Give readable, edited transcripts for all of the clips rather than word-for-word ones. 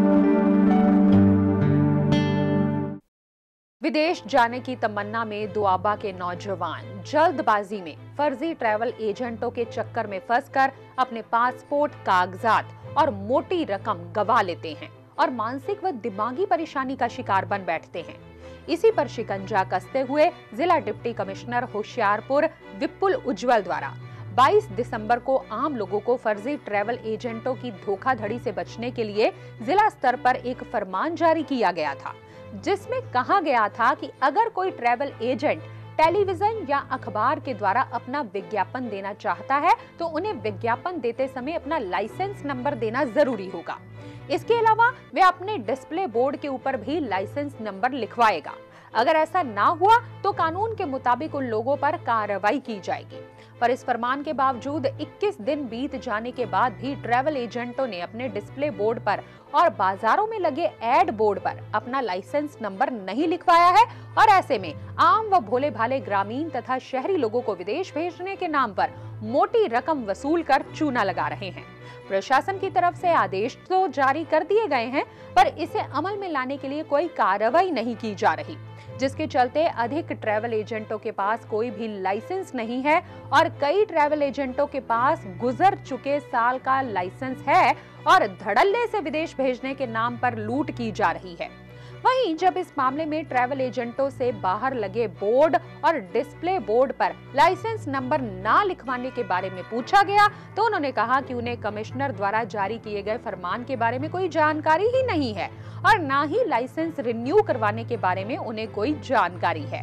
विदेश जाने की तमन्ना में दुआबा के नौजवान जल्दबाजी में फर्जी ट्रैवल एजेंटों के चक्कर में फंसकर अपने पासपोर्ट, कागजात और मोटी रकम गंवा लेते हैं और मानसिक व दिमागी परेशानी का शिकार बन बैठते हैं। इसी पर शिकंजा कसते हुए जिला डिप्टी कमिश्नर होशियारपुर विपुल उज्जवल द्वारा 22 दिसंबर को आम लोगों को फर्जी ट्रैवल एजेंटों की धोखाधड़ी से बचने के लिए जिला स्तर पर एक फरमान जारी किया गया था, जिसमें कहा गया था कि अगर कोई ट्रैवल एजेंट टेलीविजन या अखबार के द्वारा अपना विज्ञापन देना चाहता है तो उन्हें विज्ञापन देते समय अपना लाइसेंस नंबर देना जरूरी होगा। इसके अलावा वे अपने डिस्प्ले बोर्ड के ऊपर भी लाइसेंस नंबर लिखवाएगा। अगर ऐसा ना हुआ तो कानून के मुताबिक उन लोगों पर कार्रवाई की जाएगी। पर इस फरमान के बावजूद 21 दिन बीत जाने के बाद भी ट्रैवल एजेंटों ने अपने डिस्प्ले बोर्ड पर और बाजारों में लगे एड बोर्ड पर अपना लाइसेंस नंबर नहीं लिखवाया है और ऐसे में आम व भोले भाले ग्रामीण तथा शहरी लोगों को विदेश भेजने के नाम पर मोटी रकम वसूल कर चूना लगा रहे हैं। प्रशासन की तरफ से आदेश तो जारी कर दिए गए हैं, पर इसे अमल में लाने के लिए कोई कार्रवाई नहीं की जा रही, जिसके चलते अधिक ट्रैवल एजेंटों के पास कोई भी लाइसेंस नहीं है और कई ट्रैवल एजेंटों के पास गुजर चुके साल का लाइसेंस है और धड़ल्ले से विदेश भेजने के नाम पर लूट की जा रही है। वहीं जब इस मामले में ट्रैवल एजेंटों से बाहर लगे बोर्ड और डिस्प्ले बोर्ड पर लाइसेंस नंबर ना लिखवाने के बारे में पूछा गया तो उन्होंने कहा कि उन्हें कमिश्नर द्वारा जारी किए गए फरमान के बारे में कोई जानकारी ही नहीं है और ना ही लाइसेंस रिन्यू करवाने के बारे में उन्हें कोई जानकारी है।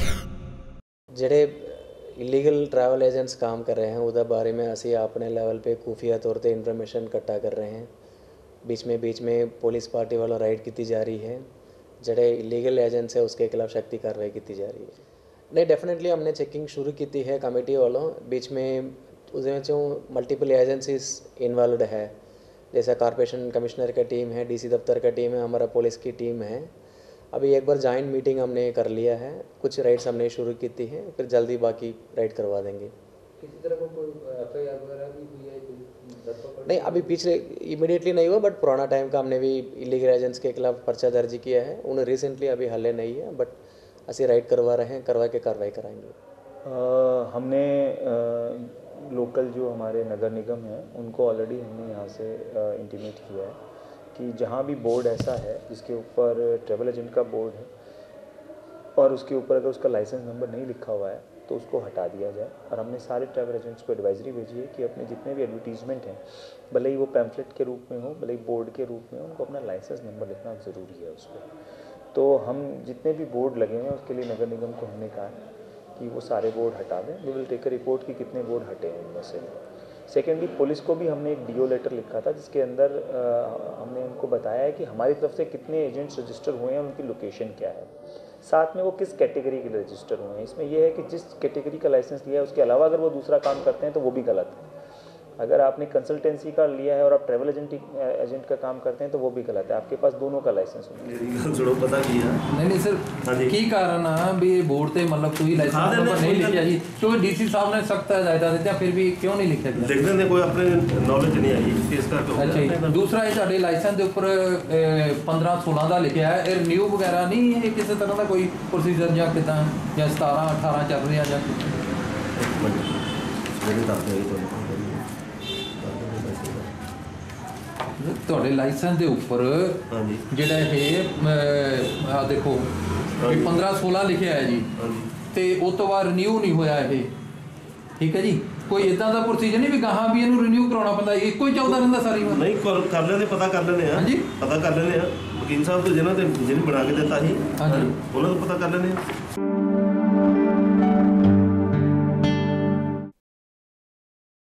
ਜਿਹੜੇ इलीगल ट्रैवल एजेंट्स काम कर रहे हैं ਉਹਦੇ बारे में ਅਸੀਂ अपने लेवल पे खुफिया तौर पे इन्फॉर्मेशन इकट्ठा कर रहे हैं। बीच में पुलिस पार्टी वालों राइड की जा रही है। ਜਿਹੜੇ इलीगल एजेंट्स है उसके खिलाफ सख्ती कार्रवाई की जा रही है। नहीं, डेफिनेटली हमने चेकिंग शुरू की है कमेटी वालों। बीच में उसमें मल्टीपल एजेंसीज इन्वॉल्व है, जैसा कॉर्पोरेशन कमिश्नर का टीम है, डीसी दफ्तर का टीम है, हमारा पुलिस की टीम है। अभी एक बार जॉइंट मीटिंग हमने कर लिया है, कुछ राइड्स हमने शुरू की है, फिर जल्दी बाकी राइड करवा देंगे। किसी तरह कोई एफआईआर वगैरह भी हुई है? नहीं, अभी पीछे इमीडिएटली नहीं हुआ, बट पुराना टाइम का हमने भी इलीगल एजेंट्स के खिलाफ पर्चा दर्ज किया है। उन्हें रिसेंटली अभी हल्ले नहीं है, बट ऐसे राइड करवा रहे हैं, करवा के कार्रवाई कराएंगे। हमने लोकल जो हमारे नगर निगम हैं उनको ऑलरेडी हमने यहाँ से इंटीमेट किया है कि जहाँ भी बोर्ड ऐसा है जिसके ऊपर ट्रैवल एजेंट का बोर्ड है और उसके ऊपर अगर उसका लाइसेंस नंबर नहीं लिखा हुआ है तो उसको हटा दिया जाए। और हमने सारे ट्रैवल एजेंट्स को एडवाइजरी भेजी है कि अपने जितने भी एडवर्टीजमेंट हैं, भले ही वो पैम्फलेट के रूप में हो, भले ही बोर्ड के रूप में हो, उनको अपना लाइसेंस नंबर लिखना ज़रूरी है उस पर। तो हम जितने भी बोर्ड लगे हैं उसके लिए नगर निगम को हमने कहा है कि वो सारे बोर्ड हटा दें। We will take a report कि कितने बोर्ड हटे हैं उनमें से। सेकेंडली, पुलिस को भी हमने एक डीओ लेटर लिखा था जिसके अंदर हमने उनको बताया है कि हमारी तरफ से कितने एजेंट्स रजिस्टर हुए हैं, उनकी लोकेशन क्या है, साथ में वो किस कैटेगरी के रजिस्टर हुए हैं। इसमें यह है कि जिस कैटेगरी का लाइसेंस लिया है उसके अलावा अगर वो दूसरा काम करते हैं तो वो भी गलत है। अगर आपने कंसल्टेंसी का लिया है और आप ट्रैवल एजेंट का काम करते हैं तो वो भी गलत है। आपके पास दोनों का लाइसेंस होना पता नहीं सर, की कारण भी बोर्ड से मतलब कोई लाइसेंस नंबर नहीं लिखा जी, क्योंकि डीसी साहब ने सख्त हिदायतां दित्तियां फिर भी क्यों नहीं लिखा गया? देखने ने कोई अपने नॉलेज नहीं आई इस करके। अच्छा जी, दूसरा ये साडे लाइसेंस के ऊपर 15-16 का लिखा है, रिन्यू वगैरह नहीं है किसी तरह का कोई प्रोसीजर या कितना या 17-18 चल रहा या ਤੁਹਾਡੇ ਲਾਇਸੈਂਸ ਦੇ ਉੱਪਰ ਜਿਹੜਾ ਇਹ ਆ ਦੇਖੋ 15-16 ਲਿਖਿਆ ਹੈ ਜੀ, ਤੇ ਉਸ ਤੋਂ ਬਾਅਦ ਰਿਨਿਊ ਨਹੀਂ ਹੋਇਆ ਇਹ, ਠੀਕ ਹੈ ਜੀ। ਕੋਈ ਇਦਾਂ ਦਾ ਪ੍ਰੋਸੀਜਰ ਨਹੀਂ ਵੀ ਗਾਹਾਂ ਵੀ ਇਹਨੂੰ ਰਿਨਿਊ ਕਰਾਉਣਾ ਪੈਂਦਾ, ਇੱਕੋ ਹੀ ਚੱਲਦਾ ਰਹਿੰਦਾ ਸਾਰੀ ਉਮਰ? ਨਹੀਂ, ਕਰ ਲੈਣੇ, ਪਤਾ ਕਰ ਲੈਣੇ ਆ। ਹਾਂਜੀ, ਪਤਾ ਕਰ ਲੈਣੇ ਆ। ਵਕੀਲ ਸਾਹਿਬ ਤੋਂ ਜਿਹਨੇ ਬਣਾ ਕੇ ਦਿੱਤਾ ਸੀ, ਹਾਂਜੀ, ਉਹਨਾਂ ਤੋਂ ਪਤਾ ਕਰ ਲੈਣੇ ਆ।